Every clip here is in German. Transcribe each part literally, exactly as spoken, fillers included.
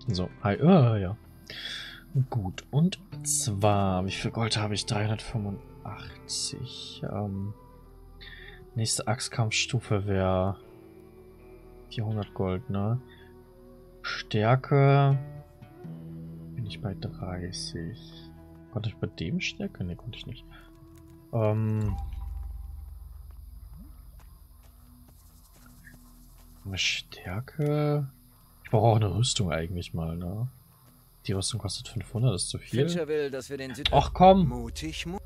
So, hi, uh, ja. Gut, und zwar, wie viel Gold habe ich? dreihundertfünfundachtzig. Ähm, nächste Axtkampfstufe wäre vierhundert Gold, ne? Stärke bin ich bei dreißig. Konnte ich bei dem Stärke? Ne, konnte ich nicht. Ähm, eine Stärke. Ich brauche auch eine Rüstung eigentlich mal, ne? Die Rüstung kostet fünfhundert, ist zu viel. Fincher will, dass wir den Süd Ach komm! mutig, mu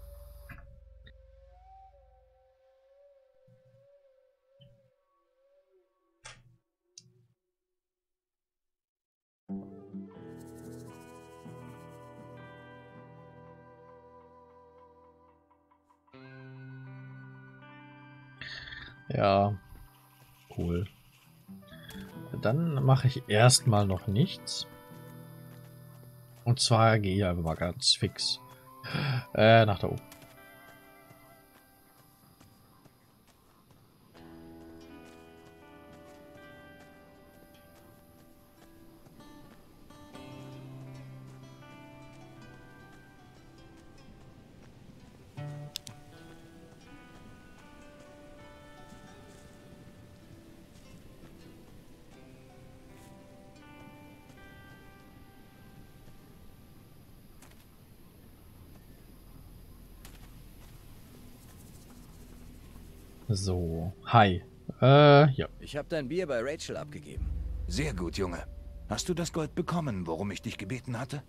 Ja, cool. Dann mache ich erstmal noch nichts. Und zwar gehe ich einfach mal ganz fix äh, nach da oben. So, hi. Äh, ja. Ich habe dein Bier bei Rachel abgegeben. Sehr gut, Junge. Hast du das Gold bekommen, worum ich dich gebeten hatte?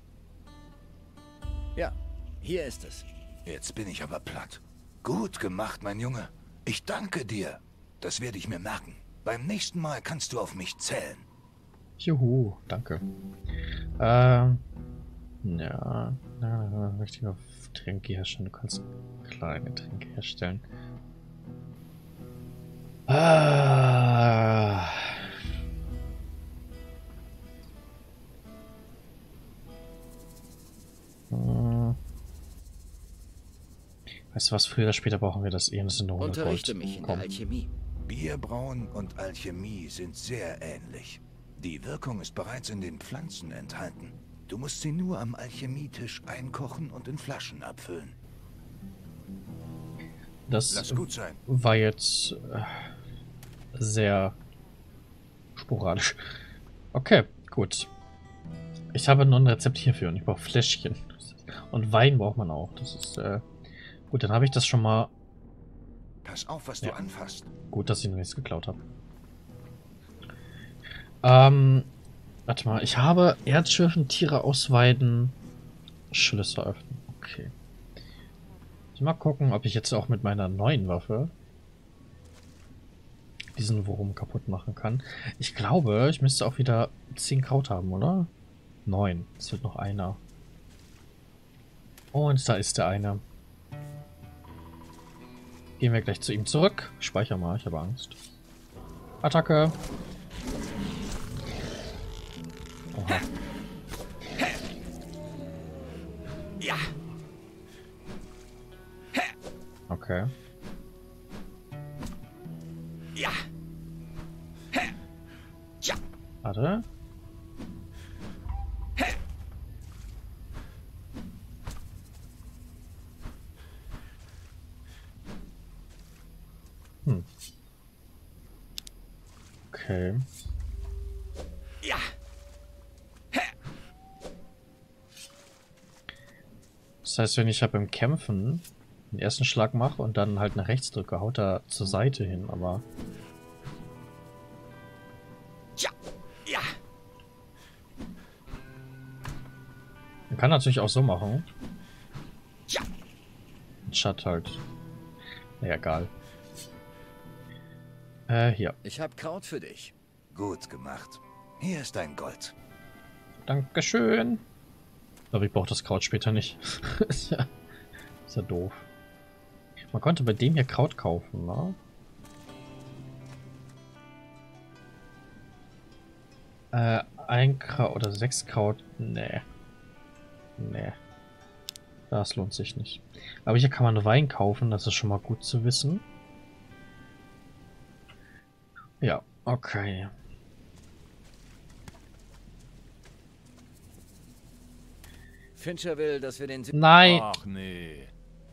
Ja, hier ist es. Jetzt bin ich aber platt. Gut gemacht, mein Junge. Ich danke dir. Das werde ich mir merken. Beim nächsten Mal kannst du auf mich zählen. Juhu, danke. Ähm, ja, na, richtiger Tränke herstellen. Du kannst kleine Tränke herstellen. Ah. Hm. Weißt du was, früher oder später brauchen wir das eh, das sind nur hundert Gold. Unterrichte mich in der Alchemie. Bierbrauen und Alchemie sind sehr ähnlich. Die Wirkung ist bereits in den Pflanzen enthalten. Du musst sie nur am Alchemietisch einkochen und in Flaschen abfüllen. Das Lass gut sein. war jetzt äh, sehr sporadisch. Okay, gut. Ich habe noch ein Rezept hierfür und ich brauche Fläschchen. Und Wein braucht man auch. Das ist äh, gut, dann habe ich das schon mal. Pass auf, was Ja. du anfasst. Gut, dass ich nichts geklaut habe. Ähm, warte mal. Ich habe Erzschürfen, Tiere ausweiden, Schlösser öffnen. Okay. Ich mal gucken, ob ich jetzt auch mit meiner neuen Waffe diesen Wurm kaputt machen kann. Ich glaube, ich müsste auch wieder zehn Kraut haben, oder? neun. Es wird noch einer. Und da ist der eine. Gehen wir gleich zu ihm zurück. Speicher mal, ich habe Angst. Attacke. Oha. Ja. Okay. Ja. Ja. Warte. Hm. Okay. Ja. Das heißt, wenn ich halt beim Kämpfen den ersten Schlag mache und dann halt nach rechts drücke, haut er zur Seite hin, aber... Ja. Ja. Man kann natürlich auch so machen. Ja. Statt halt... Ja, egal. Äh, hier. Ich habe Kraut für dich. Gut gemacht. Hier ist dein Gold. Dankeschön. Aber ich brauche das Kraut später nicht. ist, ja, ist ja doof. Man konnte bei dem hier Kraut kaufen, ne? Äh, ein Kraut oder sechs Kraut. Nee. Nee. Das lohnt sich nicht. Aber hier kann man Wein kaufen, das ist schon mal gut zu wissen. Ja, okay. Fincher will, dass wir den... Sü Nein! Ach nee.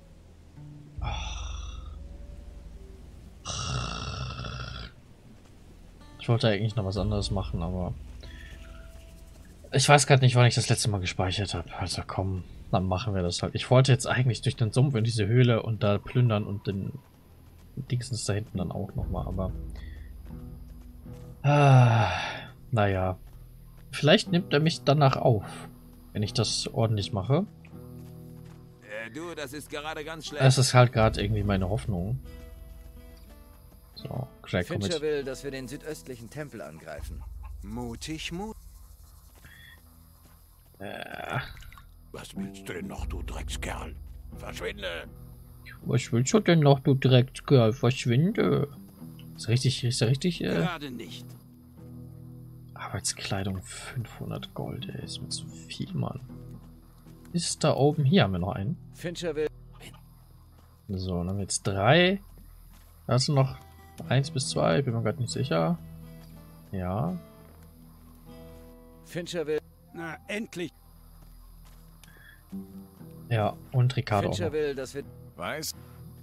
Ich wollte eigentlich noch was anderes machen, aber... Ich weiß gerade nicht, wann ich das letzte Mal gespeichert habe. Also komm, dann machen wir das halt. Ich wollte jetzt eigentlich durch den Sumpf in diese Höhle und da plündern und den Dingsens da hinten dann auch nochmal, aber... Ah, naja. Vielleicht nimmt er mich danach auf, wenn ich das ordentlich mache. Äh, du, das ist gerade ganz schlecht. Es ist halt gerade irgendwie meine Hoffnung. So, Craig, komm Fincher mit. will, dass wir den südöstlichen Tempel angreifen. Mutig, mutig. Äh, Was willst du denn noch, du Dreckskerl? Verschwinde. was willst du denn noch, du Dreckskerl? Verschwinde. Ist richtig, ist ja richtig, äh, Gerade nicht. Arbeitskleidung fünfhundert Gold, ey, ist mir zu viel, Mann. Ist da oben, hier haben wir noch einen. Fincher will... So, dann haben wir jetzt drei. Da sind noch eins bis zwei, bin mir gerade nicht sicher. Ja. Fincher will... Na, endlich. Ja, und Ricardo auch Fincher noch. will, dass wir... Weiß.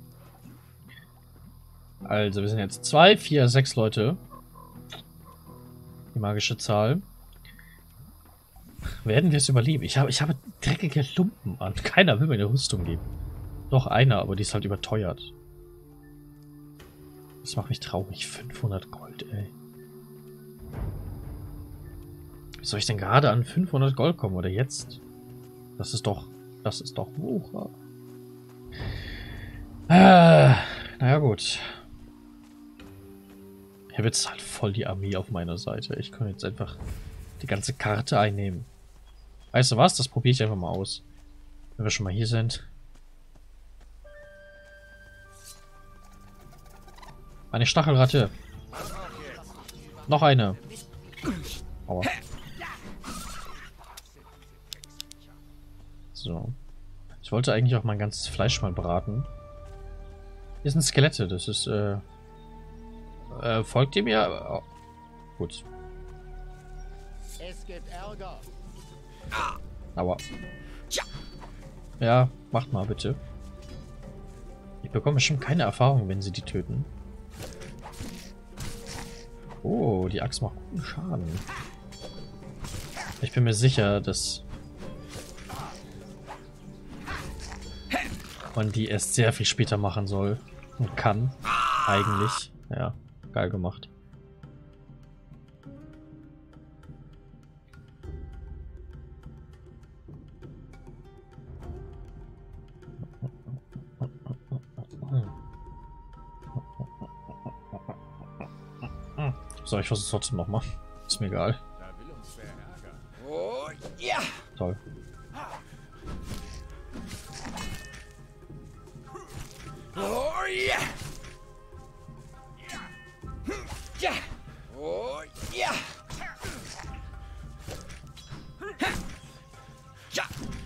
Also, wir sind jetzt zwei, vier, sechs Leute. Die magische Zahl. Werden wir es überleben? Ich habe, ich habe dreckige Lumpen an. Keiner will mir eine Rüstung geben. Doch einer, aber die ist halt überteuert. Das macht mich traurig. fünfhundert Gold, ey. Wie soll ich denn gerade an fünfhundert Gold kommen? Oder jetzt? Das ist doch... Das ist doch Wucher. Ah, naja, gut. Ich habe jetzt halt voll die Armee auf meiner Seite. Ich kann jetzt einfach die ganze Karte einnehmen. Weißt du was? Das probiere ich einfach mal aus. Wenn wir schon mal hier sind. Eine Stachelratte. Noch eine. Aua. So. Ich wollte eigentlich auch mein ganzes Fleisch mal braten. Hier sind Skelette. Das ist, äh... Äh, folgt ihr mir? Oh. Gut. Es gibt Ärger. Aua. Ja, macht mal bitte. Ich bekomme bestimmt keine Erfahrung, wenn sie die töten. Oh, die Axt macht guten Schaden. Ich bin mir sicher, dass man die erst sehr viel später machen soll und kann. Eigentlich. Ja, geil gemacht. So, ich versuche es trotzdem nochmal. Ist mir egal. Da will uns wer ärgern. Oh, ja! Toll. Oh, ja! Ja! Oh, ja! Ja!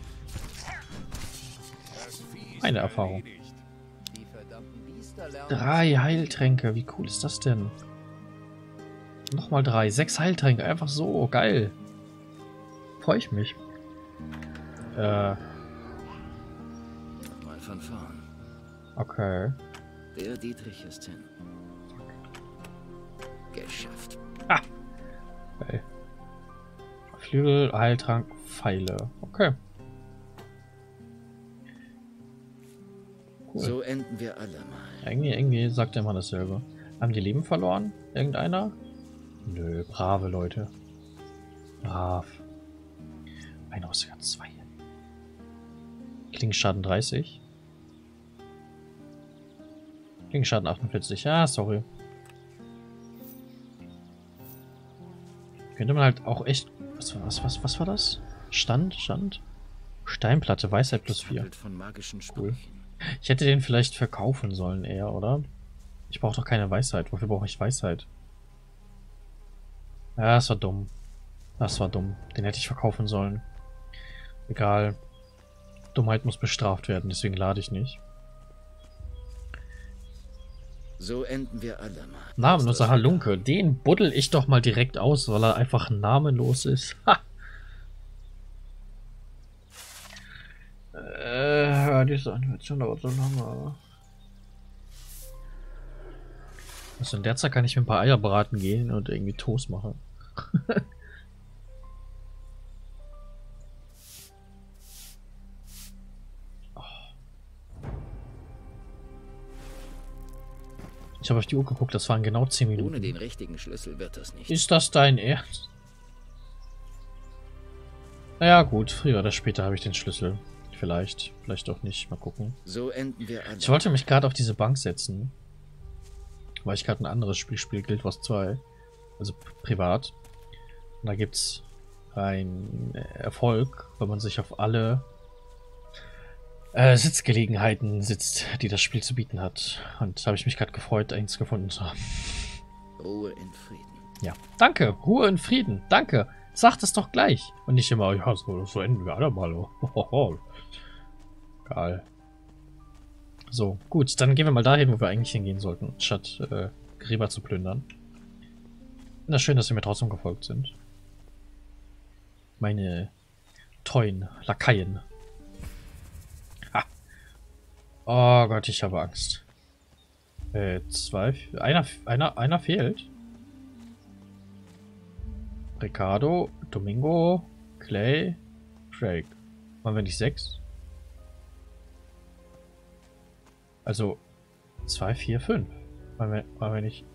Das Vieh ist Eine Erfahrung. erledigt. Die verdammten Biester lernen... Drei Heiltränke. Wie cool ist das denn? Nochmal drei. Sechs Heiltränke. Einfach so. Geil. Freue ich mich. Äh, Mal von vorn. okay. Der Dietrich ist hin. Geschafft. Geil. Flügel, Heiltrank, Pfeile. Okay. Cool. So enden wir alle mal. Irgendwie, irgendwie sagt er immer dasselbe. Haben die Leben verloren? Irgendeiner? Nö, brave Leute. Brav. Einer aus sogar zwei. Klingenschaden dreißig. Klingenschaden achtundvierzig. Ja, sorry. Könnte man halt auch echt... Was, was, was, was war das? Stand? Stand? Steinplatte, Weisheit plus vier. Handelt von magischen Cool. Sprüchen. Ich hätte den vielleicht verkaufen sollen eher, oder? Ich brauche doch keine Weisheit. Wofür brauche ich Weisheit? Ja, das war dumm. Das war dumm. Den hätte ich verkaufen sollen. Egal. Dummheit muss bestraft werden, deswegen lade ich nicht. So enden wir alle mal. Namenloser Halunke. Den buddel ich doch mal direkt aus, weil er einfach namenlos ist. Ha! Äh, diese Animation dauert so lange. Also in der Zeit kann ich mir ein paar Eier braten gehen und irgendwie Toast machen. Ich habe auf die Uhr geguckt, das waren genau zehn Minuten. Ohne den richtigen Schlüssel wird das nicht. Ist das dein Ernst? Naja gut, früher oder später habe ich den Schlüssel. Vielleicht, vielleicht auch nicht. Mal gucken. So enden wir alle. Ich wollte mich gerade auf diese Bank setzen, weil ich gerade ein anderes Spiel spiele, Guild Wars zwei. Also privat. Und da gibt es einen Erfolg, wenn man sich auf alle äh, Sitzgelegenheiten sitzt, die das Spiel zu bieten hat. Und da habe ich mich gerade gefreut, eins gefunden zu haben. Ruhe in Frieden. Ja, danke. Ruhe in Frieden. Danke. Sag das doch gleich. Und nicht immer, ja, so, so enden wir alle mal. Geil. So, gut. Dann gehen wir mal dahin, wo wir eigentlich hingehen sollten, statt äh, Gräber zu plündern. Na, schön, dass sie mir trotzdem gefolgt sind. Meine treuen Lakaien. Ha. Oh Gott, ich habe Angst. Äh, zwei... Einer, einer, einer fehlt. Ricardo, Domingo, Clay, Drake. Waren wir nicht sechs? Also, zwei, vier, fünf. Waren wir, waren wir nicht...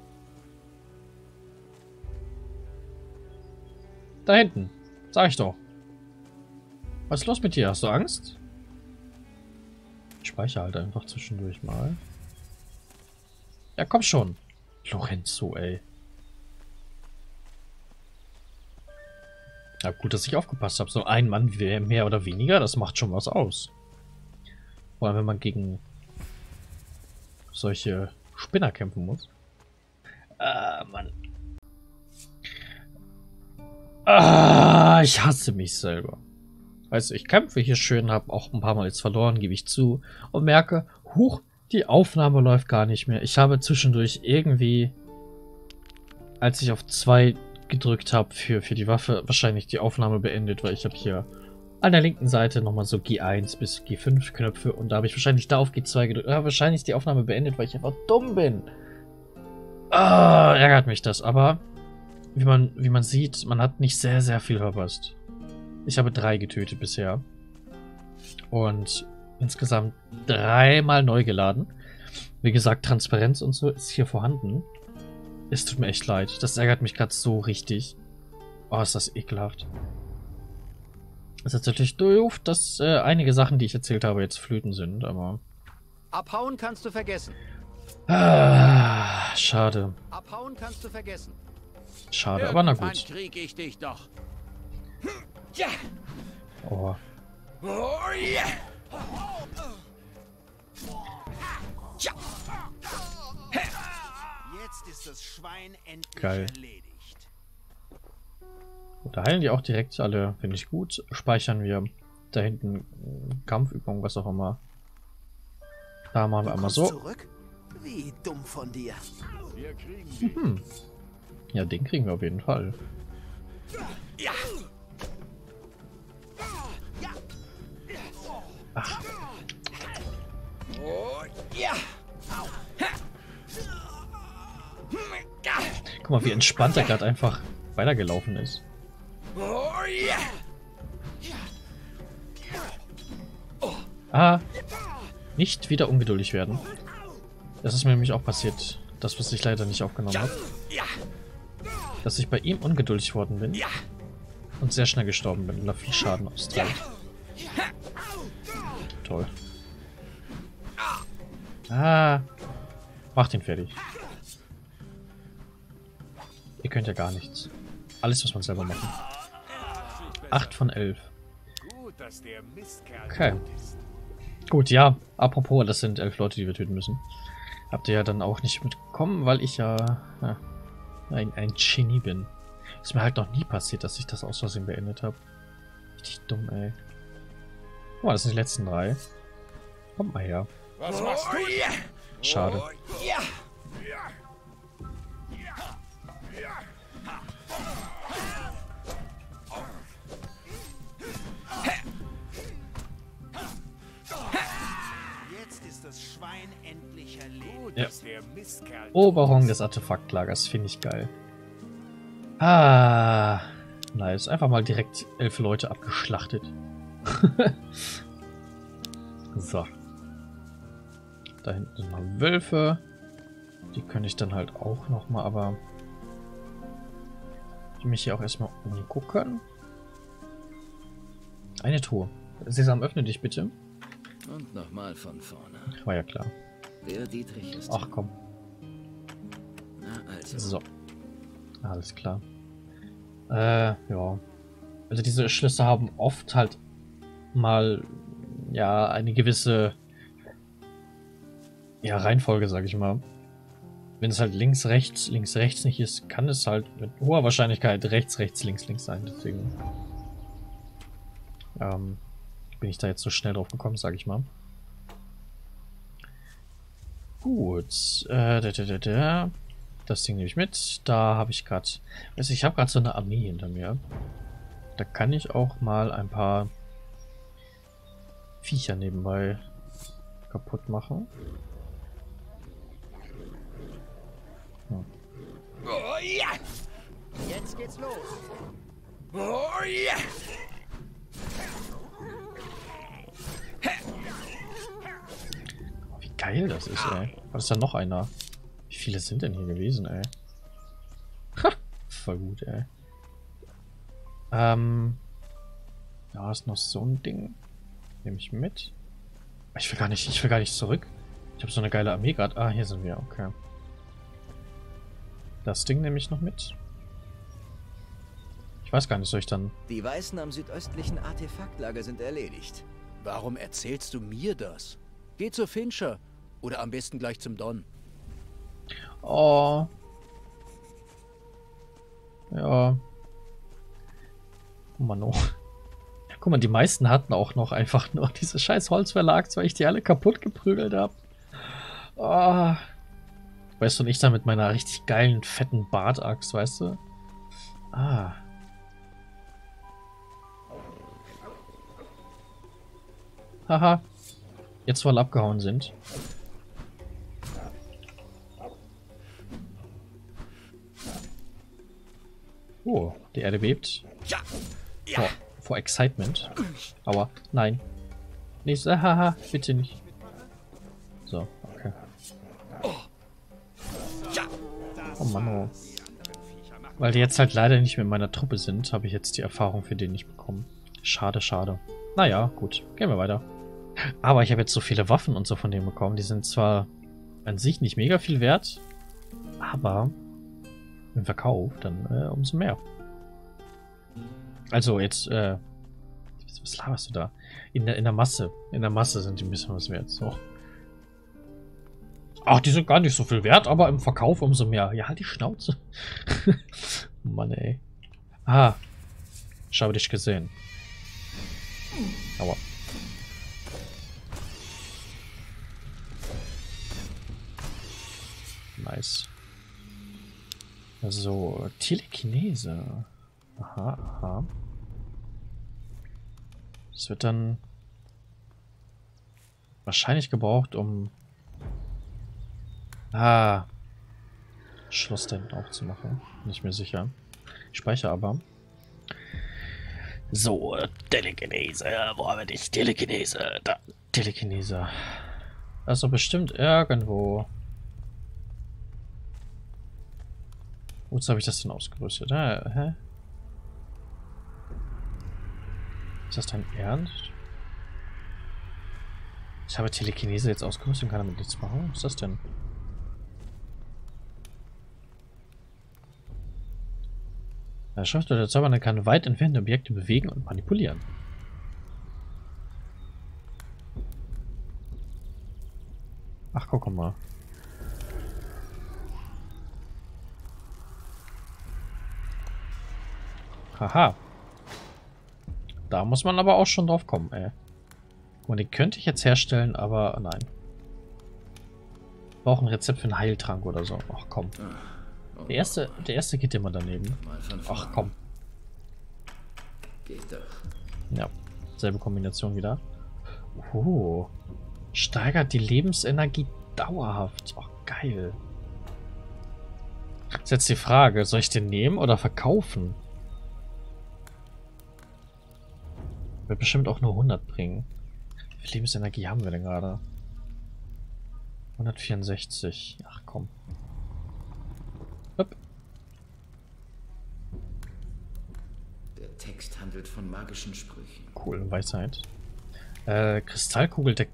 Da hinten. Sag ich doch. Was ist los mit dir? Hast du Angst? Ich speichere halt einfach zwischendurch mal. Ja, komm schon. Lorenzo, ey. Ja, gut, dass ich aufgepasst habe. So ein Mann mehr oder weniger, das macht schon was aus. Vor allem, wenn man gegen solche Spinner kämpfen muss. Ah, Mann. Ah, ich hasse mich selber. Also ich kämpfe hier schön, habe auch ein paar Mal jetzt verloren, gebe ich zu. Und merke, huch, die Aufnahme läuft gar nicht mehr. Ich habe zwischendurch irgendwie, als ich auf zwei gedrückt habe für, für die Waffe, wahrscheinlich die Aufnahme beendet, weil ich habe hier an der linken Seite nochmal so G eins bis G fünf Knöpfe und da habe ich wahrscheinlich da auf G zwei gedrückt. Ja, wahrscheinlich die Aufnahme beendet, weil ich einfach dumm bin. Ah, ärgert mich das, aber wie man, wie man sieht, man hat nicht sehr, sehr viel verpasst. Ich habe drei getötet bisher. Und insgesamt dreimal neu geladen. Wie gesagt, Transparenz und so ist hier vorhanden. Es tut mir echt leid. Das ärgert mich gerade so richtig. Oh, ist das ekelhaft. Es ist natürlich doof, dass äh, einige Sachen, die ich erzählt habe, jetzt Flöten sind, aber... Abhauen kannst du vergessen. Ah, schade. Abhauen kannst du vergessen. Schade, aber na Irgendwann gut. krieg ich dich doch. Oh. Jetzt ist das Schwein endlich Geil. erledigt. Da heilen die auch direkt alle, finde ich gut. Speichern wir da hinten Kampfübungen, was auch immer. Da machen wir einmal so. Zurück? Wie dumm von dir. Mhm. Ja, den kriegen wir auf jeden Fall. Ach. Guck mal, wie entspannt er gerade einfach weitergelaufen ist. Ah, nicht wieder ungeduldig werden. Das ist mir nämlich auch passiert. Das, was ich leider nicht aufgenommen habe. Dass ich bei ihm ungeduldig worden bin. Und sehr schnell gestorben bin und da viel Schaden austeilt. Toll. Ah. Macht ihn fertig. Ihr könnt ja gar nichts. Alles muss man selber machen. acht von elf. Okay. Gut, ja. Apropos, das sind elf Leute, die wir töten müssen. Habt ihr ja dann auch nicht mitbekommen, weil ich ja, ja ein, ein Genie bin. Ist mir halt noch nie passiert, dass ich das aus Versehen beendet habe. Richtig dumm, ey. Guck mal, das sind die letzten drei. Kommt mal her. Was machst du? Schade. Oberung des Artefaktlagers. Finde ich geil. Ah. Nice. Einfach mal direkt elf Leute abgeschlachtet. So. Da hinten sind noch Wölfe. Die kann ich dann halt auch nochmal, aber ich mich hier auch erstmal umgucken. Eine Truhe. Sesam, öffne dich bitte. Und nochmal von vorne. War ja klar. Der Dietrich ist... Ach komm. Na also. So. Alles klar. Äh, ja. Also diese Schlüsse haben oft halt mal, ja, eine gewisse, ja, Reihenfolge, sag ich mal. Wenn es halt links, rechts, links, rechts nicht ist, kann es halt mit hoher Wahrscheinlichkeit rechts, rechts, links, links sein. Deswegen ähm, bin ich da jetzt so schnell drauf gekommen, sag ich mal. Gut. Äh, da, da, da, da. Das Ding nehme ich mit. Da habe ich gerade... Also ich habe gerade so eine Armee hinter mir. Da kann ich auch mal ein paar Viecher nebenbei kaputt machen. Hm. Oh ja! Jetzt geht's los. Oh ja! Wie geil das ist, ey. Was ist da noch einer? Wie viele sind denn hier gewesen, ey? Ha! Voll gut, ey. Ähm. Da ist noch so ein Ding. Nehme ich mit. Ich will gar nicht, ich will gar nicht zurück. Ich habe so eine geile Armee gerade. Ah, hier sind wir, okay. Das Ding nehme ich noch mit. Ich weiß gar nicht, soll ich dann... Die Weißen am südöstlichen Artefaktlager sind erledigt. Warum erzählst du mir das? Geh zu Fincher. Oder am besten gleich zum Don. Oh. Ja. Oh Mann, oh. Guck mal, die meisten hatten auch noch einfach nur diese scheiß Holzverlags, weil ich die alle kaputt geprügelt habe. Oh. Weißt du, und ich da mit meiner richtig geilen, fetten Bartaxt, weißt du? Ah. Haha. Jetzt, weil abgehauen sind. Oh, die Erde bebt. Vor, vor Excitement. Aber nein. Nicht so, haha, bitte nicht. So, okay. Oh Mann, oh. Weil die jetzt halt leider nicht mit meiner Truppe sind, habe ich jetzt die Erfahrung für den nicht bekommen. Schade, schade. Naja, gut. Gehen wir weiter. Aber ich habe jetzt so viele Waffen und so von denen bekommen. Die sind zwar an sich nicht mega viel wert, aber im Verkauf dann äh, umso mehr. Also jetzt, äh, was laberst du da? In der, in der Masse. In der Masse sind die ein bisschen was wert. So. Ach, die sind gar nicht so viel wert, aber im Verkauf umso mehr. Ja, halt die Schnauze. Mann, ey. Ah. Ich habe dich gesehen. Aua. Nice. So, Telekinese. Aha, aha. Das wird dann wahrscheinlich gebraucht, um ah Schloss da hinten aufzumachen. Nicht mehr sicher. Ich speichere aber. So, Telekinese. Wo haben wir dich? Telekinese. Da. Telekinese. Also bestimmt irgendwo. Wozu habe ich das denn ausgerüstet? Ah, hä? Ist das dein Ernst? Ich habe Telekinese jetzt ausgerüstet und kann damit nichts machen. Was ist das denn? Der Schrift oder der Zauberer kann weit entfernte Objekte bewegen und manipulieren. Ach, guck mal. Haha. Da muss man aber auch schon drauf kommen, ey. Und den könnte ich jetzt herstellen, aber nein. Ich brauche ein Rezept für einen Heiltrank oder so. Ach komm. Der erste, der erste geht immer daneben. Ach komm. Geht doch. Ja, selbe Kombination wieder. Oh. Steigert die Lebensenergie dauerhaft. Ach geil. Ist jetzt die Frage, soll ich den nehmen oder verkaufen? Wird bestimmt auch nur hundert bringen. Wie viel Lebensenergie haben wir denn gerade? hundertvierundsechzig. Ach komm. Hopp. Der Text handelt von magischen Sprüchen. Cool, Weisheit. Äh, Kristallkugel deckt.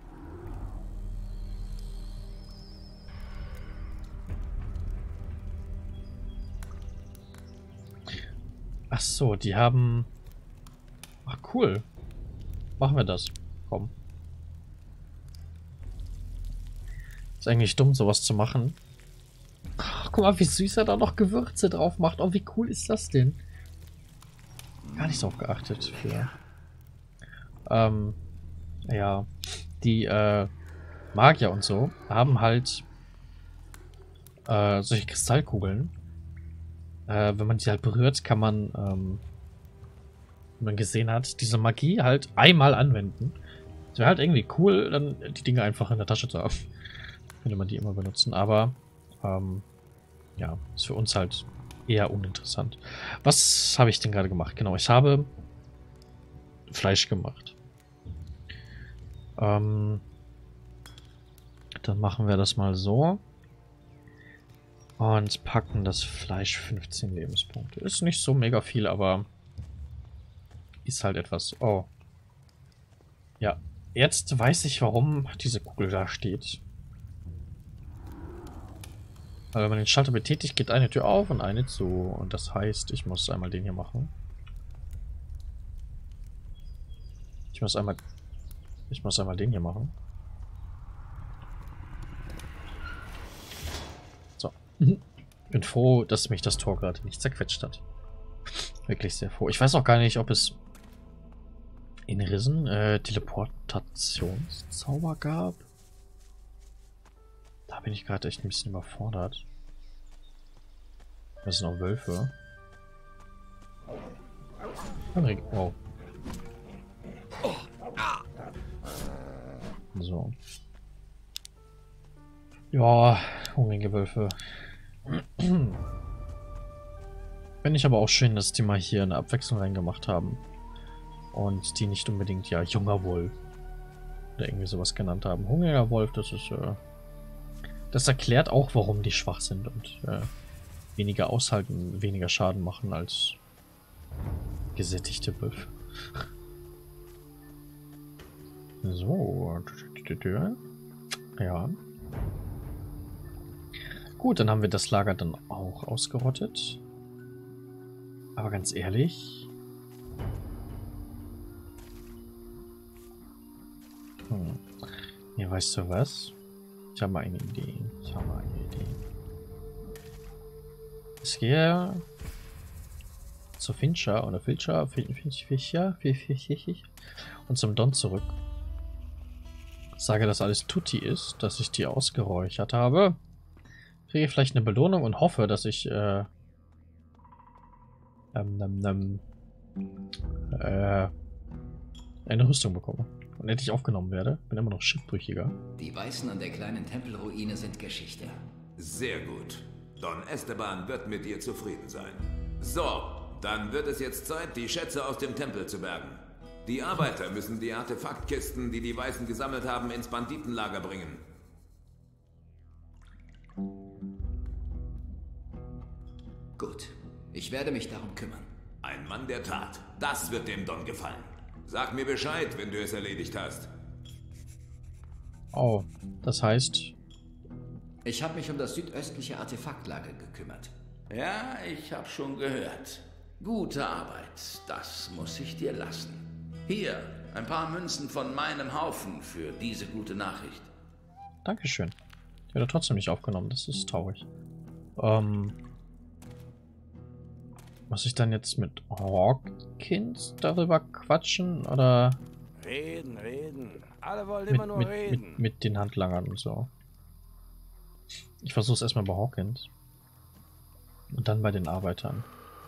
Ach so, die haben. Ach cool. Machen wir das. Komm. Ist eigentlich dumm, sowas zu machen. Ach, guck mal, wie süß er da noch Gewürze drauf macht. Oh, wie cool ist das denn? Gar nicht drauf geachtet. Für. Ähm, ja. Die äh, Magier und so haben halt äh, solche Kristallkugeln. Äh, wenn man die halt berührt, kann man, ähm, wie man gesehen hat, diese Magie halt einmal anwenden. Es wäre halt irgendwie cool, dann die Dinge einfach in der Tasche zu haben. Könnte man die immer benutzen, aber ähm, ja, ist für uns halt eher uninteressant. Was habe ich denn gerade gemacht? Genau, ich habe Fleisch gemacht. Ähm, dann machen wir das mal so. Und packen das Fleisch fünfzehn Lebenspunkte. Ist nicht so mega viel, aber ist halt etwas. Oh. Ja, jetzt weiß ich, warum diese Kugel da steht. Weil wenn man den Schalter betätigt, geht eine Tür auf und eine zu. Und das heißt, ich muss einmal den hier machen. Ich muss einmal... Ich muss einmal den hier machen. So. Bin froh, dass mich das Tor gerade nicht zerquetscht hat. Wirklich sehr froh. Ich weiß auch gar nicht, ob es in Rissen äh, Teleportationszauber gab. Da bin ich gerade echt ein bisschen überfordert. Das sind auch Wölfe. Oh. So. Ja, hungrige Wölfe. Finde ich aber auch schön, dass die mal hier eine Abwechslung reingemacht haben. Und die nicht unbedingt, ja, junger Wolf. Oder irgendwie sowas genannt haben. Hungriger Wolf, das ist, äh, das erklärt auch, warum die schwach sind und äh, weniger aushalten, weniger Schaden machen als gesättigte Wölfe. So. Ja. Gut, dann haben wir das Lager dann auch ausgerottet. Aber ganz ehrlich... Hm. Ja, weißt du was? Ich habe mal eine Idee. Ich habe mal eine Idee. Ich gehe zu Fincher oder Filcher, Fischer, und zum Don zurück. Sage, dass alles Tutti ist, dass ich die ausgeräuchert habe. Kriege vielleicht eine Belohnung und hoffe, dass ich äh, ähm, ähm, ähm, äh, eine Rüstung bekomme. Und endlich aufgenommen werde. Bin immer noch Schiffbrüchiger. Die Weißen an der kleinen Tempelruine sind Geschichte. Sehr gut. Don Esteban wird mit dir zufrieden sein. So, dann wird es jetzt Zeit, die Schätze aus dem Tempel zu bergen. Die Arbeiter müssen die Artefaktkisten, die die Weißen gesammelt haben, ins Banditenlager bringen. Gut, ich werde mich darum kümmern. Ein Mann der Tat. Das wird dem Don gefallen. Sag mir Bescheid, wenn du es erledigt hast. Oh, das heißt... Ich habe mich um das südöstliche Artefaktlager gekümmert. Ja, ich habe schon gehört. Gute Arbeit, das muss ich dir lassen. Hier, ein paar Münzen von meinem Haufen für diese gute Nachricht. Dankeschön. Ich werde trotzdem nicht aufgenommen, das ist traurig. Ähm... Muss ich dann jetzt mit Hawkins darüber quatschen, oder... Reden, reden. Alle wollen mit, immer nur mit, reden. Mit, mit den Handlangern und so. Ich versuche es erstmal bei Hawkins. Und dann bei den Arbeitern.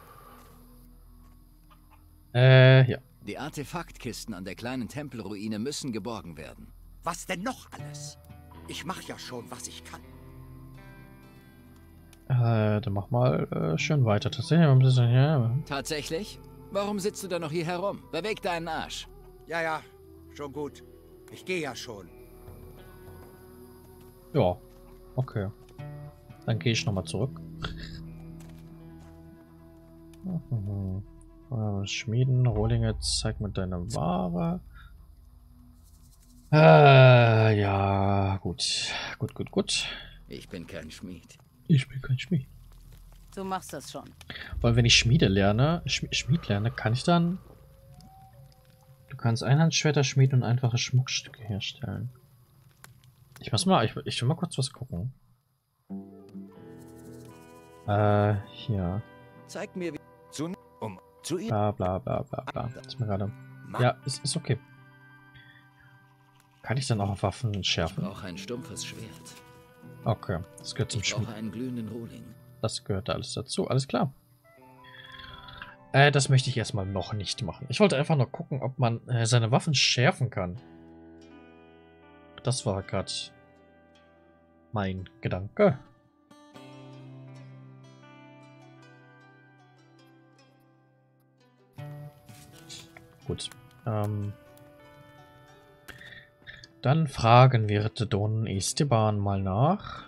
Äh, ja. Die Artefaktkisten an der kleinen Tempelruine müssen geborgen werden. Was denn noch alles? Ich mache ja schon, was ich kann. Äh, dann mach mal äh, schön weiter. Tatsächlich ein bisschen, ja. Tatsächlich? Warum sitzt du da noch hier herum? Beweg deinen Arsch. Ja, ja, schon gut. Ich gehe ja schon. Ja, okay. Dann gehe ich nochmal zurück. Schmieden, Rohlinge, zeig mir deine Ware. Äh, ja, gut. Gut, gut, gut. Ich bin kein Schmied. Ich bin kein Schmied. Du machst das schon. Weil wenn ich Schmiede lerne, Sch Schmied lerne, kann ich dann... Du kannst Einhandschwerter schmieden und einfache Schmuckstücke herstellen. Ich muss mal, ich, ich will mal kurz was gucken. Äh, hier. Zeig mir, wie... Zu, um zu ihr. Bla bla bla bla bla. Ist mir gerade... Ja, ist, ist okay. Kann ich dann auch Waffen Ich schärfen? brauche ein stumpfes Schwert. Okay, das gehört zum Ich Schmied. brauche einen glühenden Rohling. Das gehört da alles dazu, alles klar. Äh, das möchte ich erstmal noch nicht machen. Ich wollte einfach nur gucken, ob man äh, seine Waffen schärfen kann. Das war gerade mein Gedanke. Gut. Ähm, dann fragen wir Don Esteban mal nach,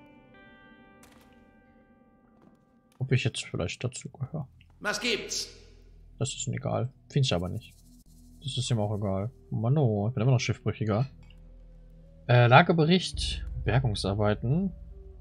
ob ich jetzt vielleicht dazu gehöre. Was gibt's? Das ist ihm egal. Finde ich aber nicht. Das ist ihm auch egal. Mano, ich bin immer noch Schiffbrüchiger. Äh, Lagebericht, Bergungsarbeiten.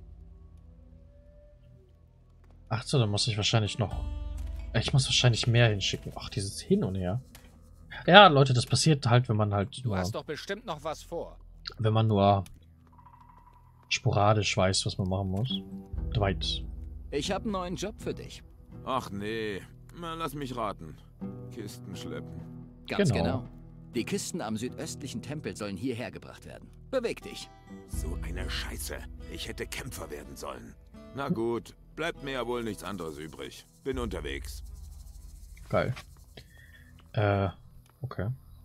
Ach so, dann muss ich wahrscheinlich noch... Ich muss wahrscheinlich mehr hinschicken. Ach, dieses Hin und Her. Ja, Leute, das passiert halt, wenn man halt Du nur... hast doch bestimmt noch was vor. Wenn man nur sporadisch weiß, was man machen muss. Dwight. Ich habe einen neuen Job für dich. Ach nee, na, lass mich raten. Kisten schleppen. Ganz Genau. genau. Die Kisten am südöstlichen Tempel sollen hierher gebracht werden. Beweg dich. So eine Scheiße. Ich hätte Kämpfer werden sollen. Na gut, bleibt mir ja wohl nichts anderes übrig. Bin unterwegs. Geil. Äh, okay.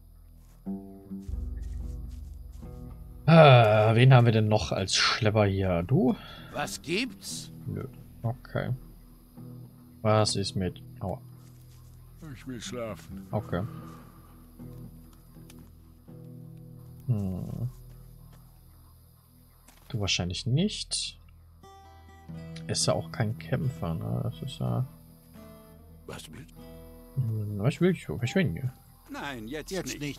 Ah, wen haben wir denn noch als Schlepper hier? Du? Was gibt's? Nö. Okay. Was ist mit... Aua. Ich will schlafen. Okay. Hm. Du wahrscheinlich nicht. Ist ja auch kein Kämpfer, ne? Das ist ja... Was willst Hm, was will ich? Was will ich? Nein, jetzt, Jetzt nicht. nicht.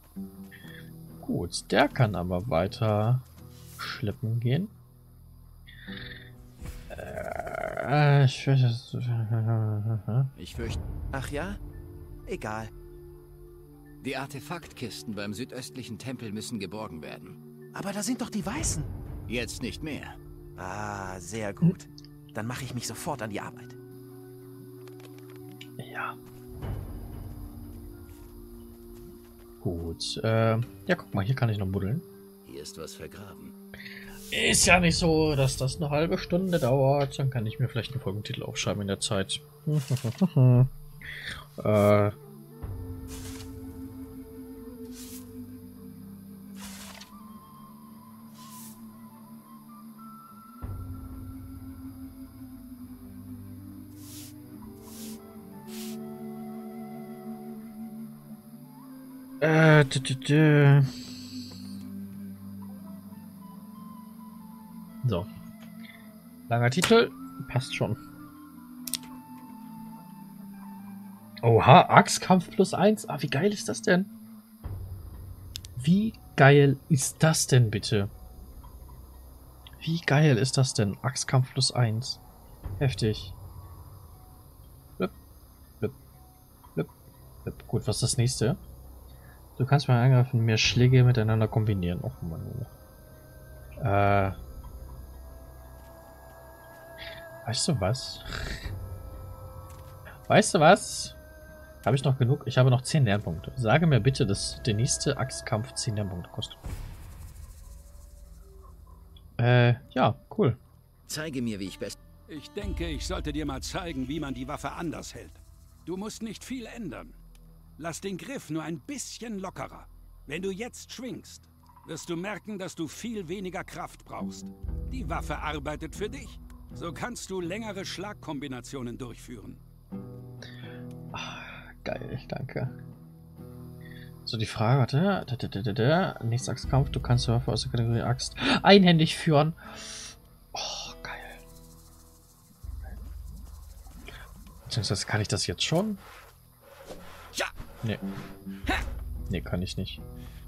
Gut, der kann aber weiter schleppen gehen. Äh, ich fürchte... Ich fürchte, Ach ja? Egal. die Artefaktkisten beim südöstlichen Tempel müssen geborgen werden. Aber da sind doch die Weißen. Jetzt nicht mehr. Ah, sehr gut. Dann mache ich mich sofort an die Arbeit. Ja. Gut. Äh, ja, guck mal, hier kann ich noch buddeln. Hier ist was vergraben. Ist ja nicht so, dass das eine halbe Stunde dauert. Dann kann ich mir vielleicht einen Folgentitel aufschreiben in der Zeit. äh. Äh, tü, tü, tü. So. Langer Titel. Passt schon. Oha, Axtkampf plus eins. Ah, wie geil ist das denn? Wie geil ist das denn bitte? Wie geil ist das denn? Axtkampf plus eins. Heftig. Blip, blip, blip, blip. Gut, was ist das nächste? Du kannst beim Angreifen mehr Schläge miteinander kombinieren. Och Mann. Äh. Weißt du was? Weißt du was? Habe ich noch genug? Ich habe noch zehn Lernpunkte. Sage mir bitte, dass der nächste Axtkampf zehn Lernpunkte kostet. Äh, ja, cool. Zeige mir, wie ich best... Ich denke, ich sollte dir mal zeigen, wie man die Waffe anders hält. Du musst nicht viel ändern. Lass den Griff nur ein bisschen lockerer. Wenn du jetzt schwingst, wirst du merken, dass du viel weniger Kraft brauchst. Die Waffe arbeitet für dich. So kannst du längere Schlagkombinationen durchführen. Ah, geil, danke. So, die Frage, warte. Da, da, da, da, da. Nächster Axtkampf, du kannst Waffe aus der Kategorie Axt einhändig führen. Oh, geil. Beziehungsweise kann ich das jetzt schon? Ja. Nee. Nee, kann ich nicht.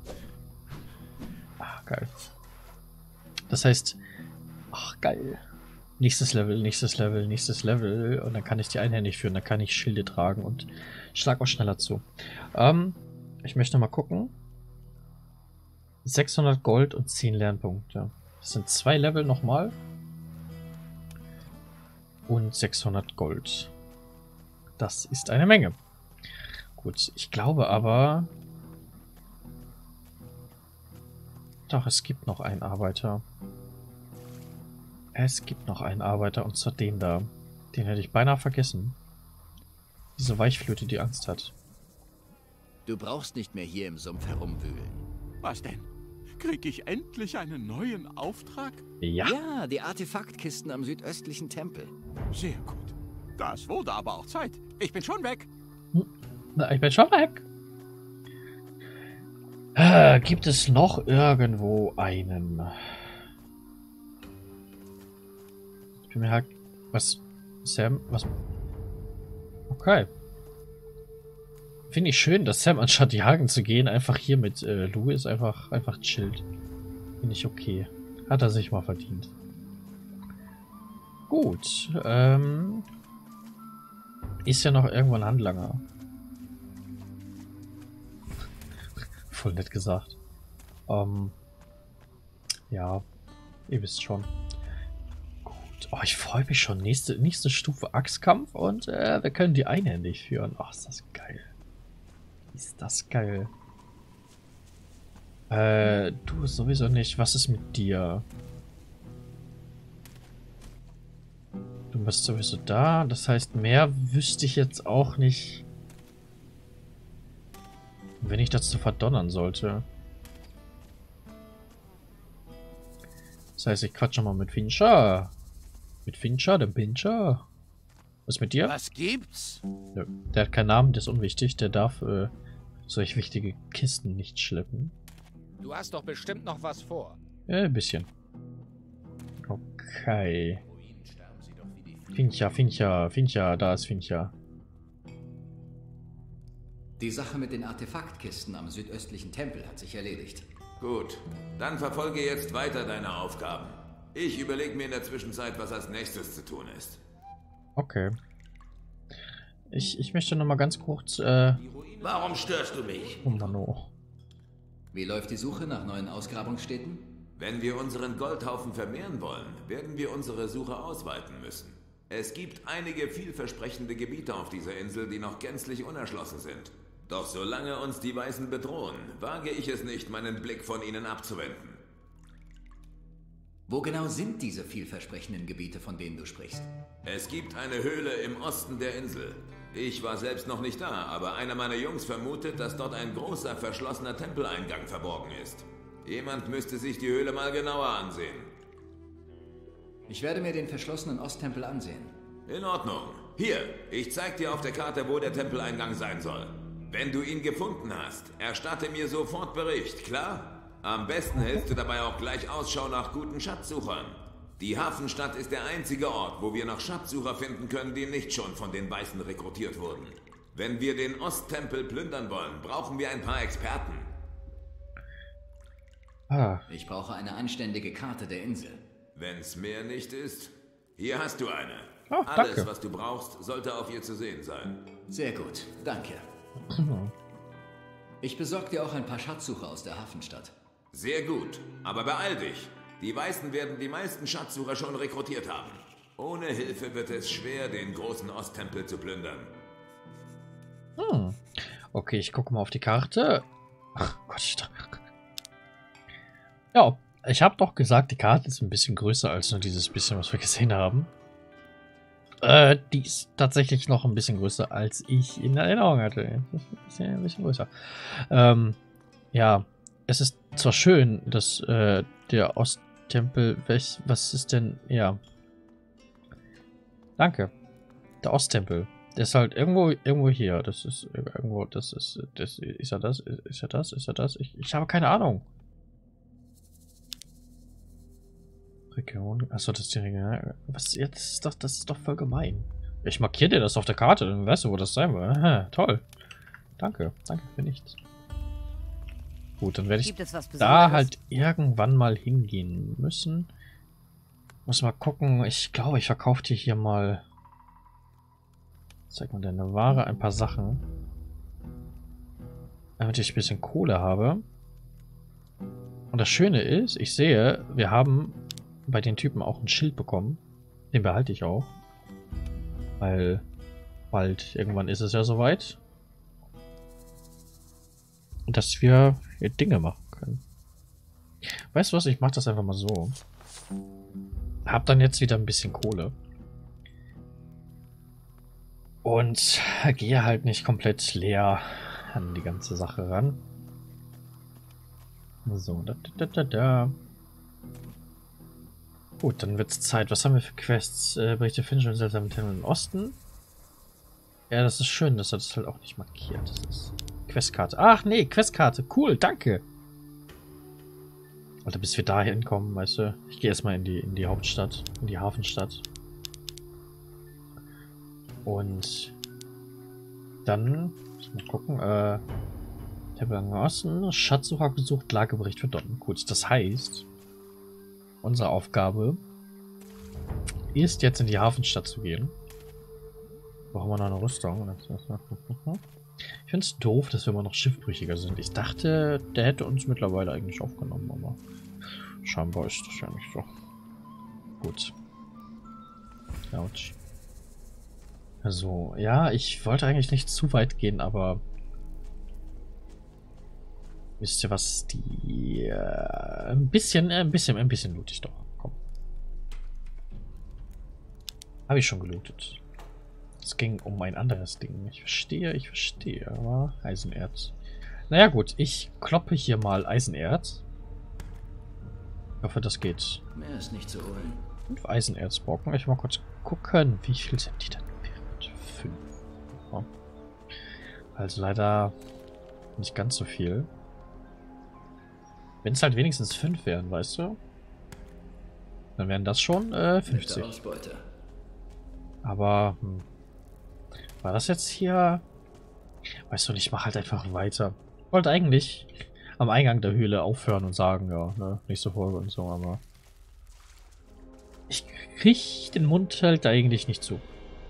Ah, geil. Das heißt, ach, geil. Nächstes Level, nächstes Level, nächstes Level. Und dann kann ich die einhändig führen. Dann kann ich Schilde tragen und schlag auch schneller zu. Ähm, ich möchte mal gucken. sechshundert Gold und zehn Lernpunkte. Das sind zwei Level nochmal. Und sechshundert Gold. Das ist eine Menge. Gut, ich glaube aber... Doch, es gibt noch einen Arbeiter. Es gibt noch einen Arbeiter, und zwar den da. Den hätte ich beinahe vergessen. Diese Weichflöte, die Angst hat. Du brauchst nicht mehr hier im Sumpf herumwühlen. Was denn? Krieg ich endlich einen neuen Auftrag? Ja. Ja, die Artefaktkisten am südöstlichen Tempel. Sehr gut. Das wurde aber auch Zeit. Ich bin schon weg. Na, ich bin schon weg. Äh, gibt es noch irgendwo einen? Ich bin mir halt... Was? Sam? Was? Okay. Finde ich schön, dass Sam, anstatt jagen zu gehen, einfach hier mit äh, Louis einfach, einfach chillt. Finde ich okay. Hat er sich mal verdient. Gut. Ähm, ist ja noch irgendwo ein Handlanger. Voll nett gesagt. Ähm, ja, ihr wisst schon. Gut. Oh, ich freue mich schon. Nächste, nächste Stufe Axtkampf und äh, wir können die einhändig führen. Ach, ist das geil. Ist das geil. Äh, du sowieso nicht. Was ist mit dir? Du bist sowieso da. Das heißt, mehr wüsste ich jetzt auch nicht, wenn ich dazu verdonnern sollte. Das heißt, ich quatsche mal mit Fincher. Mit Fincher, dem Pincher. Was ist mit dir? Was gibt's? Nö. Der hat keinen Namen, der ist unwichtig. Der darf äh, solch wichtige Kisten nicht schleppen. Du hast doch bestimmt noch was vor. Ja, ein bisschen. Okay. Fincher, Fincher, Fincher, da ist Fincher. Die Sache mit den Artefaktkisten am südöstlichen Tempel hat sich erledigt. Gut, dann verfolge jetzt weiter deine Aufgaben. Ich überlege mir in der Zwischenzeit, was als nächstes zu tun ist. Okay. Ich, ich möchte noch mal ganz kurz... Äh, Warum störst du mich? oh Mano. Wie läuft die Suche nach neuen Ausgrabungsstätten? Wenn wir unseren Goldhaufen vermehren wollen, werden wir unsere Suche ausweiten müssen. Es gibt einige vielversprechende Gebiete auf dieser Insel, die noch gänzlich unerschlossen sind. Doch solange uns die Weißen bedrohen, wage ich es nicht, meinen Blick von ihnen abzuwenden. Wo genau sind diese vielversprechenden Gebiete, von denen du sprichst? Es gibt eine Höhle im Osten der Insel. Ich war selbst noch nicht da, aber einer meiner Jungs vermutet, dass dort ein großer, verschlossener Tempeleingang verborgen ist. Jemand müsste sich die Höhle mal genauer ansehen. Ich werde mir den verschlossenen Osttempel ansehen. In Ordnung. Hier, ich zeig dir auf der Karte, wo der Tempeleingang sein soll. Wenn du ihn gefunden hast, erstatte mir sofort Bericht, klar? Am besten hältst du dabei auch gleich Ausschau nach guten Schatzsuchern. Die Hafenstadt ist der einzige Ort, wo wir noch Schatzsucher finden können, die nicht schon von den Weißen rekrutiert wurden. Wenn wir den Osttempel plündern wollen, brauchen wir ein paar Experten. Ah. Ich brauche eine anständige Karte der Insel. Wenn's mehr nicht ist, hier hast du eine. Oh, Alles, danke. was du brauchst, sollte auf ihr zu sehen sein. Sehr gut, danke. Ich besorge dir auch ein paar Schatzsucher aus der Hafenstadt. Sehr gut, aber beeil dich. Die Weißen werden die meisten Schatzsucher schon rekrutiert haben. Ohne Hilfe wird es schwer, den großen Osttempel zu plündern. Hm. Okay, ich gucke mal auf die Karte. Ach Gott, ich ja, ich habe doch gesagt, die Karte ist ein bisschen größer als nur dieses bisschen, was wir gesehen haben. Äh, die ist tatsächlich noch ein bisschen größer, als ich in Erinnerung hatte. Das ist ein bisschen, ein bisschen größer. Ähm, ja, es ist zwar schön, dass äh, der Osttempel, welch, was ist denn, ja, Danke. Der Osttempel. Der ist halt irgendwo, irgendwo hier. Das ist irgendwo, das ist, das ist er das, ist er das, ist er das? Ich, ich habe keine Ahnung. Region, achso, das ist die Region. Was jetzt? Das ist doch, das ist doch voll gemein. Ich markiere dir das auf der Karte, dann weißt du, wo das sein wird. Aha, toll. Danke, danke für nichts. Gut, dann werde ich da halt irgendwann mal hingehen müssen. Muss mal gucken. Ich glaube, ich verkaufe dir hier mal. Zeig mal deine Ware, ein paar Sachen. Damit ich ein bisschen Kohle habe. Und das Schöne ist, ich sehe, wir haben bei den Typen auch ein Schild bekommen. Den behalte ich auch. Weil bald, irgendwann ist es ja soweit. Dass wir Dinge machen können. Weißt du was, ich mache das einfach mal so. Hab dann jetzt wieder ein bisschen Kohle. Und gehe halt nicht komplett leer an die ganze Sache ran. So, da, da, da, da. Gut, dann wird's Zeit. Was haben wir für Quests? Äh, Berichte Finch und seltsamen Tempel im Osten. Ja, das ist schön, dass er das halt auch nicht markiert. Das ist Questkarte. Ach nee, Questkarte. Cool, danke. Alter, bis wir da hinkommen, weißt du. Ich gehe erstmal in die, in die Hauptstadt, in die Hafenstadt. Und dann, muss mal gucken, äh, Tempel im Osten, Schatzsucher gesucht, Lagebericht für Don. Gut, das heißt, unsere Aufgabe ist jetzt in die Hafenstadt zu gehen. Brauchen wir noch eine Rüstung? Ich finde es doof, dass wir immer noch Schiffbrüchiger sind. Ich dachte, der hätte uns mittlerweile eigentlich aufgenommen, aber scheinbar ist das ja nicht so. Gut. Autsch. Also, ja, ich wollte eigentlich nicht zu weit gehen, aber wisst ihr was, die äh, ein bisschen, äh, ein bisschen, ein bisschen loot ich doch. Komm. Habe ich schon gelootet. Es ging um ein anderes Ding. Ich verstehe, ich verstehe, aber Eisenerz. Naja gut, ich kloppe hier mal Eisenerz. Ich hoffe, das geht. Mehr ist nicht zu holen. Fünf Eisenerzbrocken. Ich mal kurz gucken, wie viel sind die denn? Fünf. Ja. Also leider nicht ganz so viel. Wenn es halt wenigstens fünf wären, weißt du? Dann wären das schon äh, fünfzig. Aber hm, war das jetzt hier? Weißt du, ich mache halt einfach weiter. Ich wollte eigentlich am Eingang der Höhle aufhören und sagen, ja, ne, nächste Folge und so, aber ich krieg den Mund halt eigentlich nicht zu.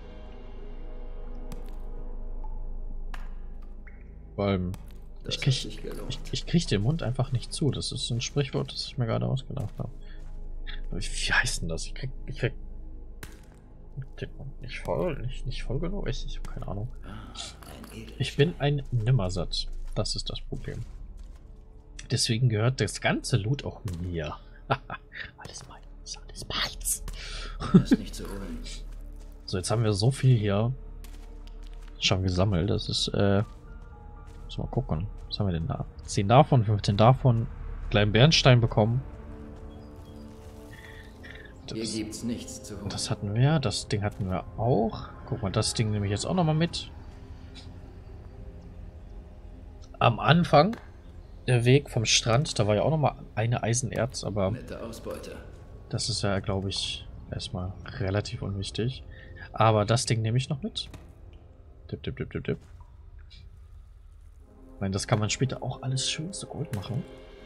Weil ich krieg, ich, ich krieg den Mund einfach nicht zu. Das ist ein Sprichwort, das ich mir gerade ausgedacht habe. Wie heißt denn das? Ich krieg, ich krieg den Mund nicht voll, nicht, nicht voll genug. Ich, ich habe keine Ahnung. Ich bin ein Nimmersatt. Das ist das Problem. Deswegen gehört das ganze Loot auch mir. Alles meins, alles meins. Das ist nicht zu holen. So, jetzt haben wir so viel hier schon gesammelt. Das ist, äh, muss mal gucken. Was haben wir denn da? zehn davon, fünfzehn davon. Kleinen Bernstein bekommen. Das, hier gibt's nichts zu holen. Das hatten wir. Das Ding hatten wir auch. Guck mal, das Ding nehme ich jetzt auch nochmal mit. Am Anfang, der Weg vom Strand, da war ja auch nochmal eine Eisenerz, aber Nette Ausbeute. Das ist ja, glaube ich, erstmal relativ unwichtig. Aber das Ding nehme ich noch mit. Tipp, tipp, tipp, tipp, tipp. Ich meine, das kann man später auch alles schön zu Gold machen.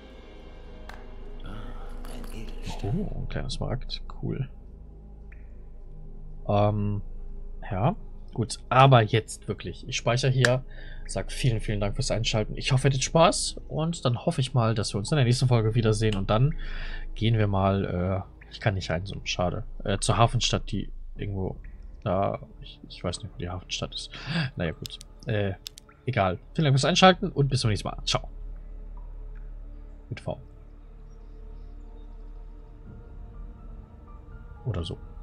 Oh, ein kleines Markt. Cool. Ähm, ja, gut. Aber jetzt wirklich. Ich speichere hier. Sag vielen, vielen Dank fürs Einschalten. Ich hoffe, ihr hattet Spaß. Und dann hoffe ich mal, dass wir uns in der nächsten Folge wiedersehen. Und dann gehen wir mal, äh, ich kann nicht reinzoomen, schade, äh, zur Hafenstadt, die irgendwo da, ich, ich weiß nicht, wo die Hafenstadt ist. Naja, gut. Äh, egal. Vielen Dank fürs Einschalten und bis zum nächsten Mal. Ciao. Mit V. Oder so.